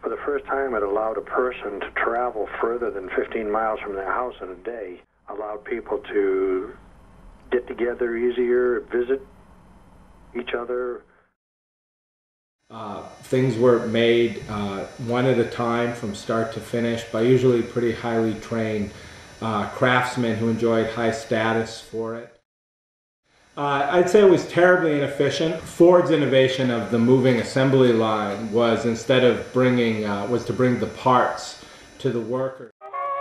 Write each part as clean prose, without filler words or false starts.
For the first time, it allowed a person to travel further than 15 miles from their house in a day, allowed people to get together easier, visit each other. Things were made one at a time from start to finish by usually pretty highly trained craftsmen who enjoyed high status for it. I'd say it was terribly inefficient. Ford's innovation of the moving assembly line was instead of was to bring the parts to the workers.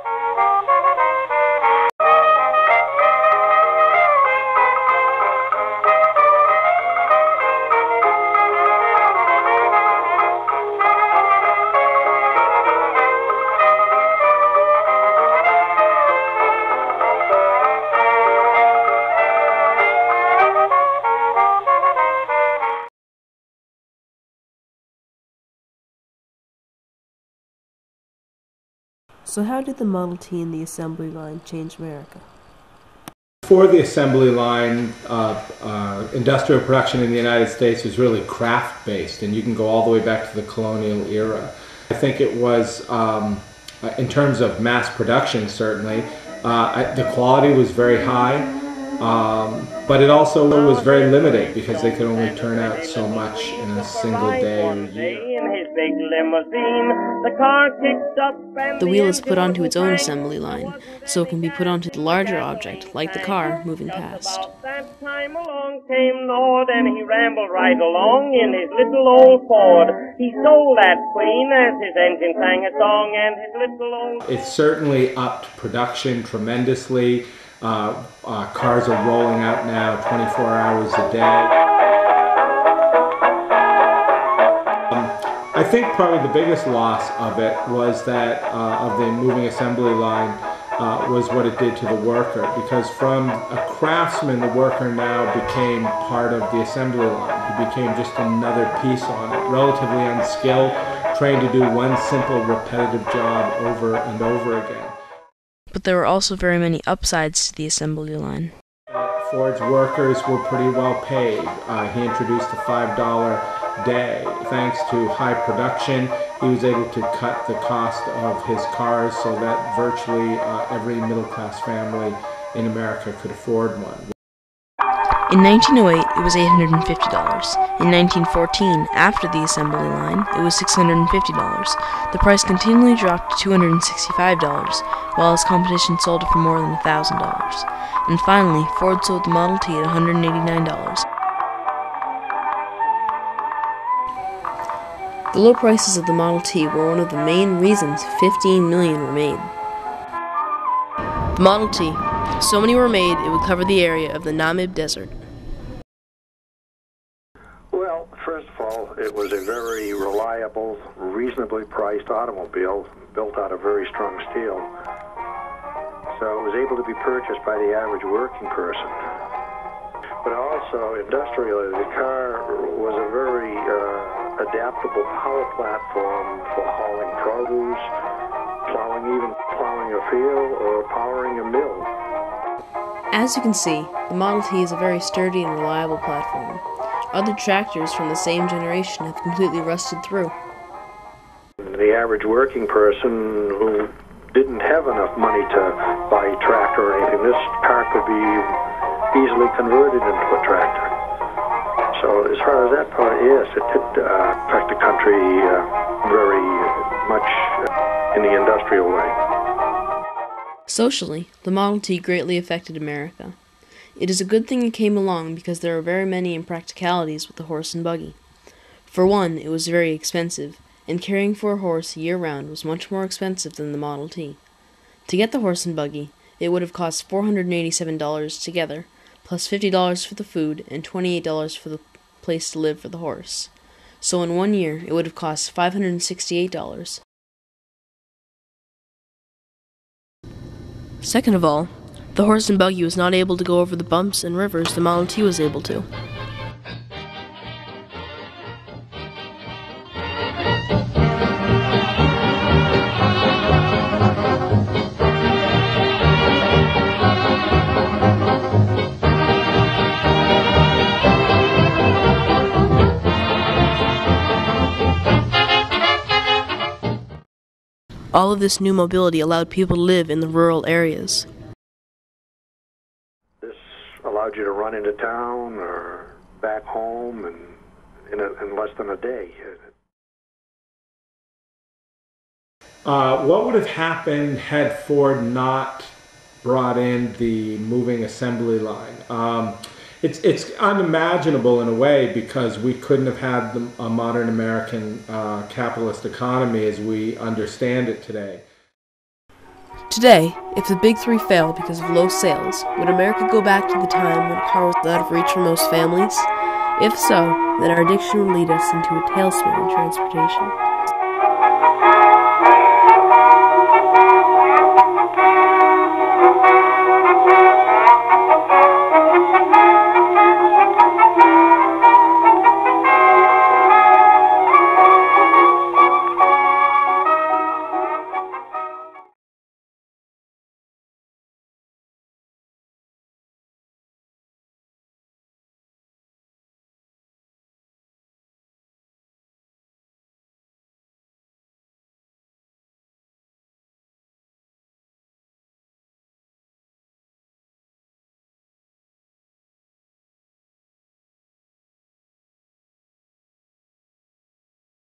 So how did the Model T and the assembly line change America? Before the assembly line, industrial production in the United States was really craft-based, and you can go all the way back to the colonial era. I think it was, in terms of mass production certainly, the quality was very high, but it also was very limiting because they could only turn out so much in a single day or year. The wheel is put onto its own assembly line, so it can be put onto the larger object, like the car, moving past. That time along came Nord, and he rambled right along in his little old Ford. He stole that queen as his engine sang a song, and his little old... It certainly upped production tremendously. Cars are rolling out now 24 hours a day. I think probably the biggest loss of it was that of the moving assembly line was what it did to the worker, because from a craftsman, the worker now became part of the assembly line. He became just another piece on it, relatively unskilled, trained to do one simple repetitive job over and over again. But there were also very many upsides to the assembly line. Ford's workers were pretty well paid. He introduced a $5 day. Thanks to high production, he was able to cut the cost of his cars so that virtually every middle-class family in America could afford one. In 1908, it was $850. In 1914, after the assembly line, it was $650. The price continually dropped to $265, while its competition sold it for more than $1,000. And finally, Ford sold the Model T at $189. The low prices of the Model T were one of the main reasons 15 million were made. The Model T. So many were made, it would cover the area of the Namib Desert. Well, first of all, it was a very reliable, reasonably priced automobile built out of very strong steel. So it was able to be purchased by the average working person. But also, industrially, the car was a very adaptable power platform for hauling produce, even plowing a field, or powering a mill. As you can see, the Model T is a very sturdy and reliable platform. Other tractors from the same generation have completely rusted through. The average working person who didn't have enough money to buy a tractor or anything, this car could be easily converted into a tractor. So as far as that part, yes, it did affect the country very much in the industrial way. Socially, the Model T greatly affected America. It is a good thing it came along because there are very many impracticalities with the horse and buggy. For one, it was very expensive, and caring for a horse year-round was much more expensive than the Model T. To get the horse and buggy, it would have cost $487 together, plus $50 for the food and $28 for the place to live for the horse. So in 1 year, it would have cost $568. Second of all, the horse and buggy was not able to go over the bumps and rivers the Model T was able to. All of this new mobility allowed people to live in the rural areas. This allowed you to run into town or back home in less than a day. What would have happened had Ford not brought in the moving assembly line? It's unimaginable in a way, because we couldn't have had a modern American capitalist economy as we understand it today. Today, if the big three fail because of low sales, would America go back to the time when a car was out of reach for most families? If so, then our addiction would lead us into a tailspin in transportation.